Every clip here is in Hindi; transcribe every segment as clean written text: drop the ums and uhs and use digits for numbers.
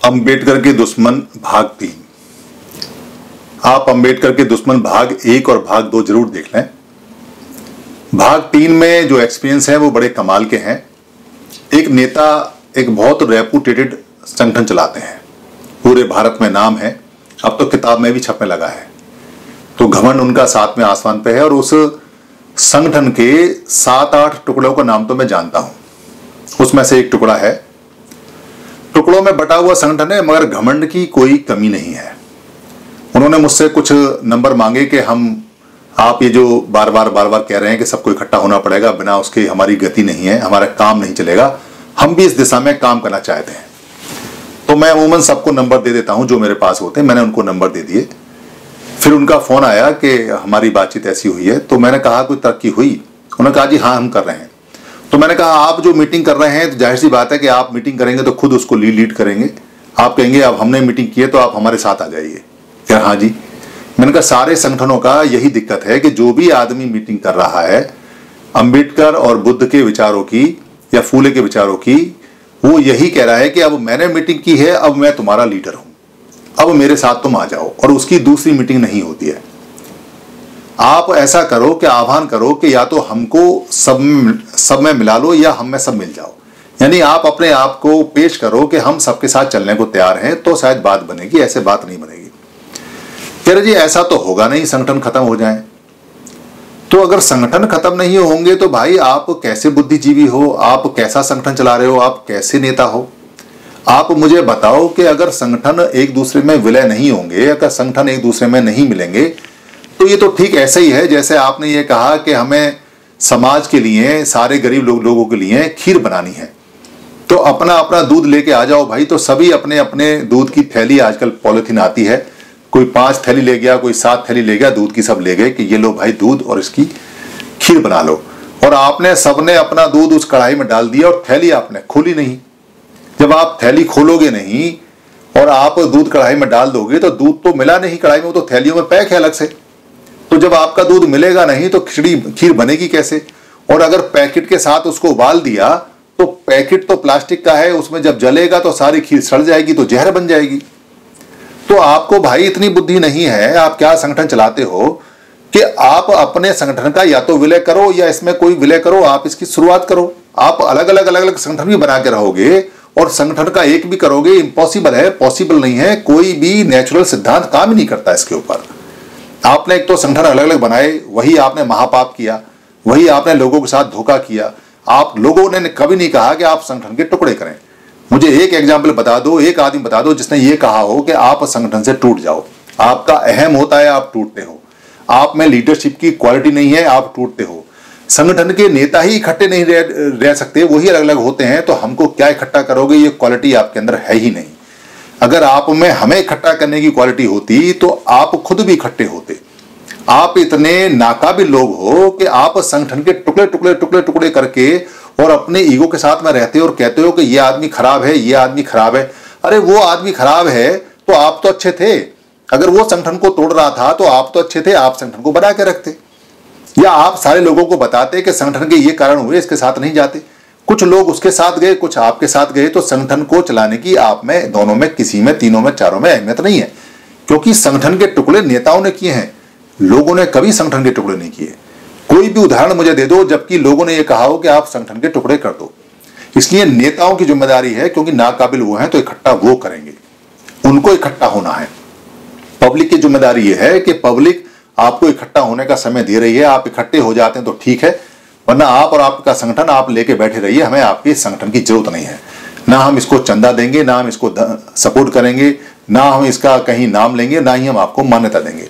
अंबेडकर के दुश्मन भाग 3। आप अंबेडकर के दुश्मन भाग 1 और भाग 2 जरूर देख लें। भाग 3 में जो एक्सपीरियंस है वो बड़े कमाल के हैं। एक नेता एक बहुत रेपुटेटेड संगठन चलाते हैं, पूरे भारत में नाम है, अब तो किताब में भी छपने लगा है। तो घमंड उनका 7वें आसमान पे है और उस संगठन के 7-8 टुकड़ों का नाम तो मैं जानता हूं। उसमें से एक टुकड़ा है, टुकड़ों में बटा हुआ संगठन है, मगर घमंड की कोई कमी नहीं है। उन्होंने मुझसे कुछ नंबर मांगे कि आप ये जो बार बार कह रहे हैं कि सबको इकट्ठा होना पड़ेगा, बिना उसके हमारी गति नहीं है, हमारा काम नहीं चलेगा, हम भी इस दिशा में काम करना चाहते हैं। तो मैं अमूमन सबको नंबर दे देता हूं जो मेरे पास होते हैं। मैंने उनको नंबर दे दिए। फिर उनका फोन आया कि हमारी बातचीत ऐसी हुई है। तो मैंने कहा कोई तरक्की हुई? उन्होंने कहा जी हाँ हम कर रहे हैं। तो मैंने कहा आप जो मीटिंग कर रहे हैं तो जाहिर सी बात है कि आप मीटिंग करेंगे तो खुद उसको लीड करेंगे। आप कहेंगे अब हमने मीटिंग की है तो आप हमारे साथ आ जाइए। क्या? हाँ जी। मैंने कहा सारे संगठनों का यही दिक्कत है कि जो भी आदमी मीटिंग कर रहा है अंबेडकर और बुद्ध के विचारों की या फूले के विचारों की, वो यही कह रहा है कि अब मैंने मीटिंग की है, अब मैं तुम्हारा लीडर हूं, अब मेरे साथ तुम आ जाओ। और उसकी दूसरी मीटिंग नहीं होती है। आप ऐसा करो कि आह्वान करो कि या तो हमको सब में मिला लो या हम में सब मिल जाओ। यानी आप अपने आप को पेश करो कि हम सबके साथ चलने को तैयार हैं, तो शायद बात बनेगी, ऐसे बात नहीं बनेगी। कह रहे जी ऐसा तो होगा नहीं, संगठन खत्म हो जाए। तो अगर संगठन खत्म नहीं होंगे तो भाई आप कैसे बुद्धिजीवी हो, आप कैसा संगठन चला रहे हो, आप कैसे नेता हो? आप मुझे बताओ कि अगर संगठन एक दूसरे में विलय नहीं होंगे, अगर संगठन एक दूसरे में नहीं मिलेंगे, तो ये तो ठीक ऐसा ही है जैसे आपने ये कहा कि हमें समाज के लिए, सारे गरीब लोगों के लिए खीर बनानी है, तो अपना अपना दूध लेके आ जाओ भाई। तो सभी अपने अपने दूध की थैली, आजकल पॉलिथीन आती है, कोई 5 थैली ले गया, कोई 7 थैली ले गया, दूध की सब ले गए कि ये लो भाई दूध और इसकी खीर बना लो। और आपने सबने अपना दूध उस कढ़ाई में डाल दिया और थैली आपने खोली नहीं। जब आप थैली खोलोगे नहीं और आप दूध कढ़ाई में डाल दोगे तो दूध तो मिला नहीं कढ़ाई में, वो तो थैलियों में पैक है अलग से। तो जब आपका दूध मिलेगा नहीं तो खीर बनेगी कैसे? और अगर पैकेट के साथ उसको उबाल दिया तो पैकेट तो प्लास्टिक का है, उसमें जब जलेगा तो सारी खीर सड़ जाएगी, तो जहर बन जाएगी। तो आपको भाई इतनी बुद्धि नहीं है, आप क्या संगठन चलाते हो कि आप अपने संगठन का या तो विलय करो या इसमें कोई विलय करो, आप इसकी शुरुआत करो। आप अलग अलग संगठन भी बना के रहोगे और संगठन का एक भी करोगे, इम्पॉसिबल है, पॉसिबल नहीं है। कोई भी नेचुरल सिद्धांत काम ही नहीं करता इसके ऊपर। आपने एक तो संगठन अलग अलग बनाए, वही आपने महापाप किया, वही आपने लोगों के साथ धोखा किया। आप लोगों ने कभी नहीं कहा कि आप संगठन के टुकड़े करें। मुझे एक एग्जाम्पल बता दो, एक आदमी बता दो जिसने ये कहा हो कि आप संगठन से टूट जाओ। आपका अहम होता है, आप टूटते हो। आप में लीडरशिप की क्वालिटी नहीं है, आप टूटते हो। संगठन के नेता ही इकट्ठे नहीं रह सकते, वही अलग अलग होते हैं, तो हमको क्या इकट्ठा करोगे? ये क्वालिटी आपके अंदर है ही नहीं। अगर आप में हमें इकट्ठा करने की क्वालिटी होती तो आप खुद भी इकट्ठे होते। आप इतने नाकाबिल लोग हो कि आप संगठन के टुकड़े करके और अपने ईगो के साथ में रहते हो और कहते हो कि ये आदमी खराब है, ये आदमी खराब है। अरे वो आदमी खराब है तो आप तो अच्छे थे। अगर वो संगठन को तोड़ रहा था तो आप तो अच्छे थे, आप संगठन को बना के रखते, या आप सारे लोगों को बताते कि संगठन के ये कारण हुए, इसके साथ नहीं जाते। कुछ लोग उसके साथ गए, कुछ आपके साथ गए, तो संगठन को चलाने की आप में, दोनों में, किसी में, तीनों में, चारों में अहमियत नहीं है। क्योंकि संगठन के टुकड़े नेताओं ने किए हैं, लोगों ने कभी संगठन के टुकड़े नहीं किए। कोई भी उदाहरण मुझे दे दो जबकि लोगों ने यह कहा हो कि आप संगठन के टुकड़े कर दो। इसलिए नेताओं की जिम्मेदारी है, क्योंकि नाकाबिल वो हैं तो इकट्ठा वो करेंगे, उनको इकट्ठा होना है। पब्लिक की जिम्मेदारी यह है कि पब्लिक आपको इकट्ठा होने का समय दे रही है, आप इकट्ठे हो जाते हैं तो ठीक है, वरना आप और आपका संगठन आप लेके बैठे रहिए। हमें आपके संगठन की जरूरत नहीं है। ना हम इसको चंदा देंगे, ना हम इसको सपोर्ट करेंगे, ना हम इसका कहीं नाम लेंगे, ना ही हम आपको मान्यता देंगे।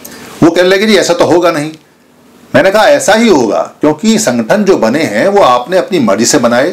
वो कहने लगे जी ऐसा तो होगा नहीं। मैंने कहा ऐसा ही होगा, क्योंकि संगठन जो बने हैं वो आपने अपनी मर्जी से बनाए।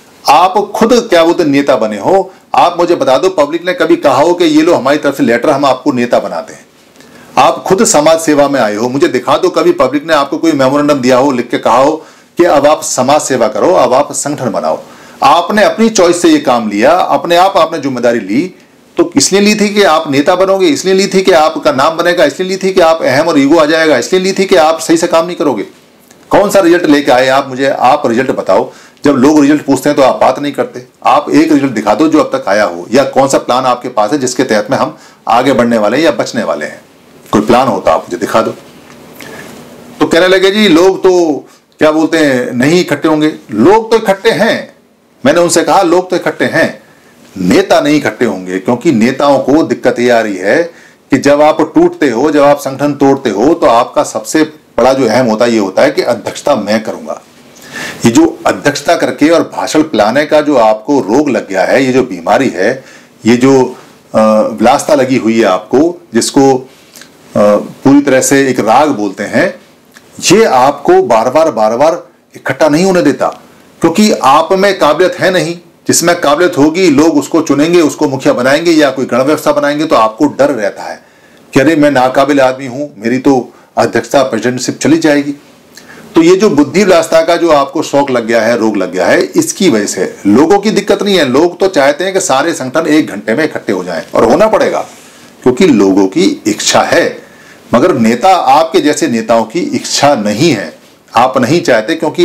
आप खुद क्या वो तो नेता बने हो। आप मुझे बता दो पब्लिक ने कभी कहा हो कि ये लो हमारी तरफ से लेटर, हम आपको नेता बनाते हैं। आप खुद समाज सेवा में आए हो, मुझे दिखा दो कभी पब्लिक ने आपको कोई मेमोरेंडम दिया हो, लिख के कहा हो कि अब आप समाज सेवा करो, अब आप संगठन बनाओ। आपने अपनी चॉइस से ये काम लिया, अपने आप आपने जिम्मेदारी ली। तो इसलिए ली थी कि आप नेता बनोगे, इसलिए ली थी कि आपका नाम बनेगा, इसलिए ली थी कि आप अहम और ईगो आ जाएगा, इसलिए ली थी कि आप सही से काम नहीं करोगे। कौन सा रिजल्ट लेके आए आप? मुझे आप रिजल्ट बताओ। जब लोग रिजल्ट पूछते हैं तो आप बात नहीं करते। आप एक रिजल्ट दिखा दो जो अब तक आया हो, या कौन सा प्लान आपके पास है जिसके तहत में हम आगे बढ़ने वाले हैं या बचने वाले हैं। कोई प्लान होता आप मुझे दिखा दो। तो कहने लगे जी लोग तो क्या बोलते हैं नहीं इकट्ठे होंगे। लोग तो इकट्ठे हैं, मैंने उनसे कहा लोग तो इकट्ठे हैं, नेता नहीं इकट्ठे होंगे। क्योंकि नेताओं को दिक्कत ये आ रही है कि जब आप टूटते हो, जब आप संगठन तोड़ते हो, तो आपका सबसे बड़ा जो अहम होता है ये होता है कि अध्यक्षता मैं करूंगा। ये जो अध्यक्षता करके और भाषण पिलाने का जो आपको रोग लग गया है, ये जो बीमारी है, ये जो विलासता लगी हुई है आपको, जिसको पूरी तरह से एक राग बोलते हैं, ये आपको बार बार इकट्ठा नहीं होने देता। क्योंकि आप में काबिलियत है नहीं, जिसमें काबिलियत होगी लोग उसको चुनेंगे, उसको मुखिया बनाएंगे या कोई गण व्यवस्था बनाएंगे, तो आपको डर रहता है कि अरे मैं नाकाबिल आदमी हूं, मेरी तो अध्यक्षता प्रेसिडेंटशिप चली जाएगी। तो ये जो बुद्धि विलासता का जो आपको शौक लग गया है, रोग लग गया है, इसकी वजह से लोगों की दिक्कत नहीं है। लोग तो चाहते हैं कि सारे संगठन 1 घंटे में इकट्ठे हो जाएं, और होना पड़ेगा क्योंकि लोगों की इच्छा है। मगर नेता, आपके जैसे नेताओं की इच्छा नहीं है, आप नहीं चाहते, क्योंकि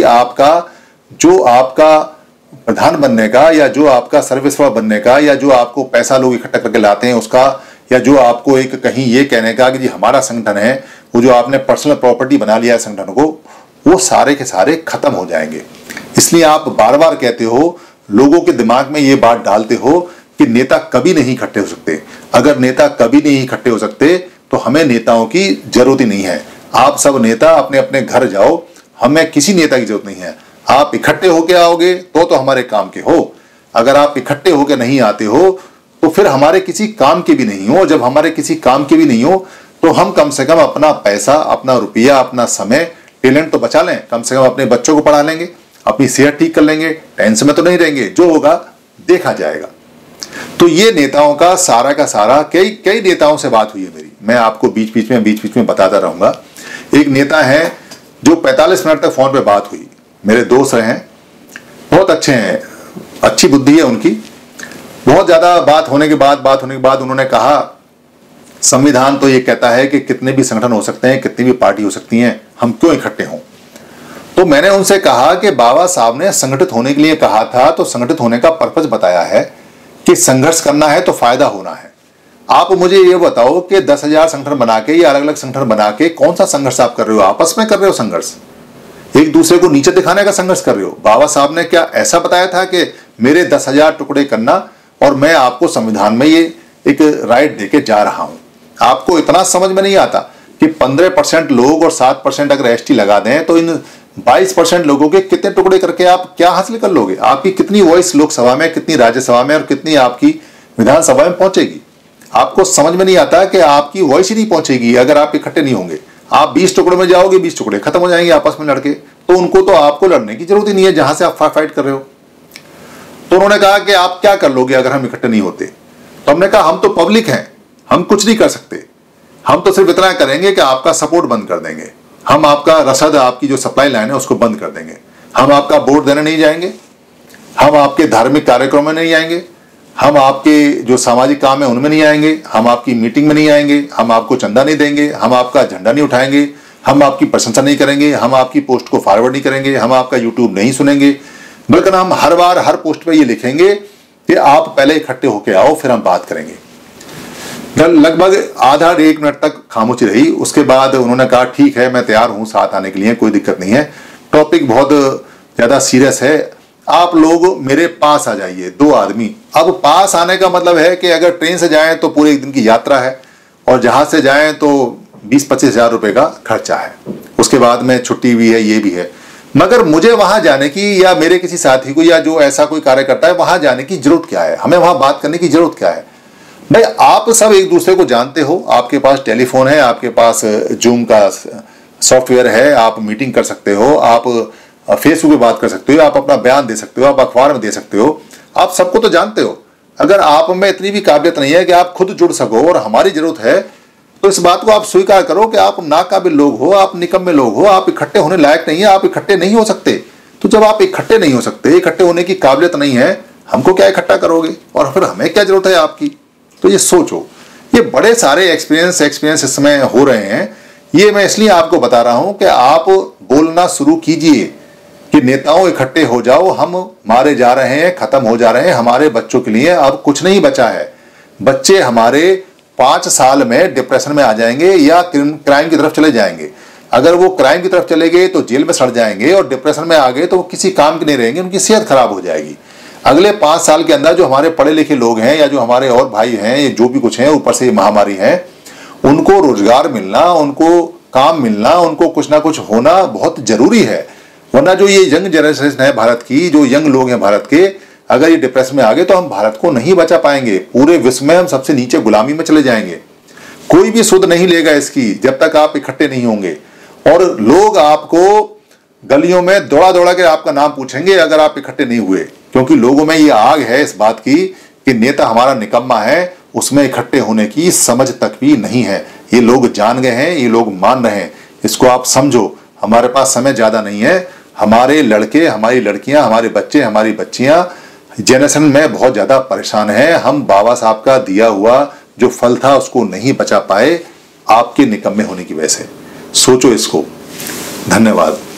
आपका प्रधान बनने का, या जो आपका सर्विसवा बनने का, या जो आपको पैसा लोग इकट्ठा करके लाते हैं उसका, या जो आपको एक कहीं ये कहने का कि जी हमारा संगठन है, वो जो आपने पर्सनल प्रॉपर्टी बना लिया है संगठन को, वो सारे के सारे खत्म हो जाएंगे। इसलिए आप बार बार कहते हो, लोगों के दिमाग में ये बात डालते हो कि नेता कभी नहीं इकट्ठे हो सकते। अगर नेता कभी नहीं इकट्ठे हो सकते तो हमें नेताओं की जरूरत ही नहीं है। आप सब नेता अपने अपने घर जाओ, हमें किसी नेता की जरूरत नहीं है। आप इकट्ठे होके आओगे तो हमारे काम के हो। अगर आप इकट्ठे होके नहीं आते हो तो फिर हमारे किसी काम के भी नहीं हो। जब हमारे किसी काम के भी नहीं हो तो हम कम से कम अपना पैसा, अपना रुपया, अपना समय, टैलेंट तो बचा लें। कम से कम अपने बच्चों को पढ़ा लेंगे, अपनी सेहत ठीक कर लेंगे, टेंशन में तो नहीं रहेंगे, जो होगा देखा जाएगा। तो ये नेताओं का सारा कई नेताओं से बात हुई है मेरी, मैं आपको बीच बीच में बताता रहूंगा। एक नेता है जो 45 मिनट तक फोन पे बात हुई, मेरे दोस्त रहे हैं, बहुत अच्छे हैं, अच्छी बुद्धि है उनकी। बहुत ज्यादा बात होने के बाद उन्होंने कहा संविधान तो ये कहता है कि कितने भी संगठन हो सकते हैं, कितनी भी पार्टी हो सकती हैं, हम क्यों इकट्ठे हों। तो मैंने उनसे कहा कि बाबा साहब ने संगठित होने के लिए कहा था, तो संगठित होने का पर्पस बताया है कि संघर्ष करना है तो फायदा होना है। आप मुझे ये बताओ कि 10,000 संगठन बना के या अलग अलग संगठन बना के कौन सा संघर्ष आप कर रहे हो? आपस में कर रहे हो संघर्ष, एक दूसरे को नीचे दिखाने का संघर्ष कर रहे हो। बाबा साहब ने क्या ऐसा बताया था कि मेरे 10,000 टुकड़े करना और मैं आपको संविधान में ये एक राइट देके जा रहा हूं? आपको इतना समझ में नहीं आता कि 15% लोग और 7% अगर एसटी लगा दें तो इन 22% लोगों के कितने टुकड़े करके आप क्या हासिल कर लोगे? आपकी कितनी वॉइस लोकसभा में, कितनी राज्यसभा में और कितनी आपकी विधानसभा में पहुंचेगी? आपको समझ में नहीं आता कि आपकी वॉइस ही नहीं पहुंचेगी अगर आप इकट्ठे नहीं होंगे। आप 20 टुकड़ों में जाओगे, 20 टुकड़े खत्म हो जाएंगे आपस में लड़के, तो उनको तो आपको लड़ने की जरूरत ही नहीं है जहां से आप फाइट कर रहे हो। तो उन्होंने कहा कि आप क्या कर लोगे अगर हम इकट्ठे नहीं होते? तो हमने कहा हम तो पब्लिक हैं, हम कुछ नहीं कर सकते, हम तो सिर्फ इतना करेंगे कि आपका सपोर्ट बंद कर देंगे, हम आपका रसद, आपकी जो सप्लाई लाइन है उसको बंद कर देंगे, हम आपका वोट देने नहीं जाएंगे, हम आपके धार्मिक कार्यक्रम में नहीं आएंगे, हम आपके जो सामाजिक काम है उनमें नहीं आएंगे, हम आपकी मीटिंग में नहीं आएंगे, हम आपको चंदा नहीं देंगे, हम आपका झंडा नहीं उठाएंगे, हम आपकी प्रशंसा नहीं करेंगे, हम आपकी पोस्ट को फॉरवर्ड नहीं करेंगे, हम आपका यूट्यूब नहीं सुनेंगे, बल्कि हम हर बार हर पोस्ट पे ये लिखेंगे कि आप पहले इकट्ठे होके आओ फिर हम बात करेंगे। लगभग आधा 1 मिनट तक खामोशी रही। उसके बाद उन्होंने कहा ठीक है मैं तैयार हूं साथ आने के लिए, कोई दिक्कत नहीं है, टॉपिक बहुत ज्यादा सीरियस है, आप लोग मेरे पास आ जाइए, 2 आदमी। अब पास आने का मतलब है कि अगर ट्रेन से जाएं तो पूरे 1 दिन की यात्रा है और जहाज से जाएं तो 20-25 हजार रुपए का खर्चा है, उसके बाद में छुट्टी भी है, ये भी है। मगर मुझे वहां जाने की या मेरे किसी साथी को या जो ऐसा कोई कार्य करता है वहां जाने की जरूरत क्या है? हमें वहां बात करने की जरूरत क्या है? भाई आप सब एक दूसरे को जानते हो, आपके पास टेलीफोन है, आपके पास जूम का सॉफ्टवेयर है, आप मीटिंग कर सकते हो, आप फेसबुक पे बात कर सकते हो, आप अपना बयान दे सकते हो, आप अखबार में दे सकते हो, आप सबको तो जानते हो। अगर आप में इतनी भी काबिलियत नहीं है कि आप खुद जुड़ सको और हमारी जरूरत है, तो इस बात को आप स्वीकार करो कि आप नाकाबिल लोग हो, आप निकम्मे लोग हो, आप इकट्ठे होने लायक नहीं है, आप इकट्ठे नहीं हो सकते। तो जब आप इकट्ठे नहीं हो सकते, इकट्ठे होने की काबिलियत नहीं है, हमको क्या इकट्ठा करोगे और फिर हमें क्या जरूरत है आपकी? तो ये सोचो, ये बड़े सारे एक्सपीरियंस इस समय हो रहे हैं। ये मैं इसलिए आपको बता रहा हूं कि आप बोलना शुरू कीजिए कि नेताओं इकट्ठे हो जाओ, हम मारे जा रहे हैं, खत्म हो जा रहे हैं, हमारे बच्चों के लिए अब कुछ नहीं बचा है। बच्चे हमारे 5 साल में डिप्रेशन में आ जाएंगे या क्राइम की तरफ चले जाएंगे। अगर वो क्राइम की तरफ चले गए तो जेल में सड़ जाएंगे, और डिप्रेशन में आ गए तो वो किसी काम के नहीं रहेंगे, उनकी सेहत खराब हो जाएगी। अगले 5 साल के अंदर जो हमारे पढ़े लिखे लोग हैं या जो हमारे और भाई हैं, ये जो भी कुछ हैं, ऊपर से ये महामारी है, उनको रोजगार मिलना, उनको काम मिलना, उनको कुछ ना कुछ होना बहुत जरूरी है। वरना जो ये यंग जनरेशन है भारत की, जो यंग लोग हैं भारत के, अगर ये डिप्रेशन में आ गए तो हम भारत को नहीं बचा पाएंगे। पूरे विश्व में हम सबसे नीचे गुलामी में चले जाएंगे। कोई भी सुध नहीं लेगा इसकी जब तक आप इकट्ठे नहीं होंगे। और लोग आपको गलियों में दौड़ा दौड़ा के आपका नाम पूछेंगे अगर आप इकट्ठे नहीं हुए, क्योंकि लोगों में ये आग है इस बात की कि नेता हमारा निकम्मा है, उसमें इकट्ठे होने की समझ तक भी नहीं है। ये लोग जान गए हैं, ये लोग मान रहे हैं। इसको आप समझो। हमारे पास समय ज्यादा नहीं है। हमारे लड़के, हमारी लड़कियां, हमारे बच्चे, हमारी बच्चियां जनरेशन में बहुत ज्यादा परेशान हैं। हम बाबा साहब का दिया हुआ जो फल था उसको नहीं बचा पाए आपके निकम्मे होने की वजह से। सोचो इसको। धन्यवाद।